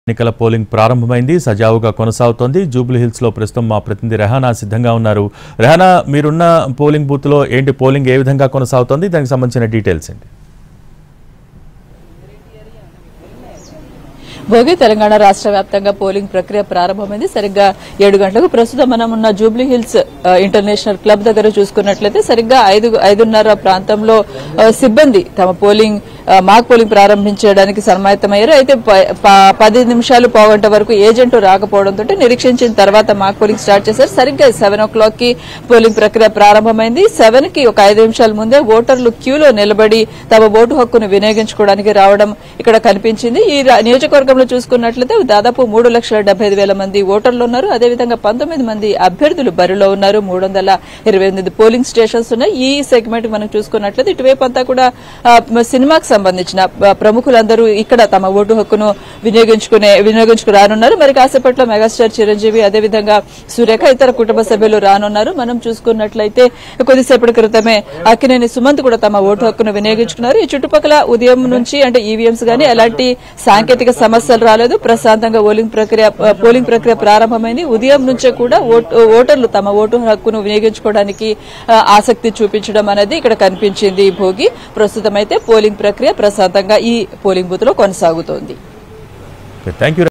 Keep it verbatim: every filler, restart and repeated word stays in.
ఎన్నికల పోలింగ్ ప్రారంభమైంది, సజావుగా కొనసాగుతోంది. జూబ్లీ హిల్స్ లో ప్రస్తుతం మా ప్రతినిధి రెహానా సిద్ధంగా ఉన్నారు. రెహానా, మీరున్న పోలింగ్ బూత్ లో ఏంటి పోలింగ్ ఏ విధంగా కొనసాగుతోంది, దానికి సంబంధించిన డీటెయిల్స్ ఏంటి? భోగి తెలంగాణ రాష్ట్ర వ్యాప్తంగా పోలింగ్ ప్రక్రియ ప్రారంభమైంది. సరిగ్గా ఏడు గంటలకు ప్రస్తుతం మనం ఉన్న జూబ్లీ హిల్స్ ఇంటర్నేషనల్ క్లబ్ దగ్గర చూసుకున్నట్లయితే సరిగ్గా ఐదు ఐదున్నర ప్రాంతంలో సిబ్బంది తమ పోలింగ్ మాక్ పోలింగ్ ప్రారంభించడానికి సన్మాయితమయ్యారు. అయితే పది నిమిషాలు పావుగంట వరకు ఏజెంట్ రాకపోవడంతో నిరీక్షించిన తర్వాత మాక్ పోలింగ్ స్టార్ట్ చేశారు. సరిగ్గా సెవెన్ ఓ క్లాక్ కి పోలింగ్ ప్రక్రియ ప్రారంభమైంది. సెవెన్ కి ఒక ఐదు నిమిషాల ముందే ఓటర్లు క్యూలో నిలబడి తమ ఓటు హక్కును వినియోగించుకోవడానికి రావడం ఇక్కడ కనిపించింది. ఈ నియోజకవర్గంలో చూసుకున్నట్లయితే దాదాపు మూడు లక్షల డెబ్బై ఐదు వేల మంది ఓటర్లు ఉన్నారు. అదేవిధంగా పంతొమ్మిది మంది అభ్యర్థులు బరిలో ఉన్నారు. మూడు వందల ఇరవై ఎనిమిది పోలింగ్ స్టేషన్స్ ఉన్నాయి. ఈ సెగ్మెంట్ మనం చూసుకున్నట్లయితే ఇటువైపు అంతా కూడా సినిమాకు సంబంధించిన ప్రముఖులందరూ ఇక్కడ తమ ఓటు హక్కును వినియోగించుకునే వినియోగించుకు రానున్నారు. మరి కాసేపట్లో మెగాస్టార్ చిరంజీవి, అదేవిధంగా సురేఖ, ఇతర కుటుంబ సభ్యులు రానున్నారు. మనం చూసుకున్నట్లయితే కొద్దిసేపటి క్రితమే అక్కినేని సుమంత్ కూడా తమ ఓటు హక్కును వినియోగించుకున్నారు. ఈ చుట్టుపక్కల ఉదయం నుంచి అంటే ఈవీఎంస్ గానీ ఎలాంటి సాంకేతిక సమస్యలు రాలేదు. ప్రశాంతంగా పోలింగ్ ప్రక్రియ పోలింగ్ ప్రక్రియ ప్రారంభమైంది. ఉదయం నుంచే కూడా ఓటర్లు తమ ఓటు హక్కును వినియోగించుకోవడానికి ఆసక్తి చూపించడం అనేది ఇక్కడ కనిపించింది. భోగి ప్రస్తుతం అయితే పోలింగ్ ప్రక్రియ ప్రశాంతంగా ఈ పోలింగ్ బూత్ లో కొనసాగుతోంది.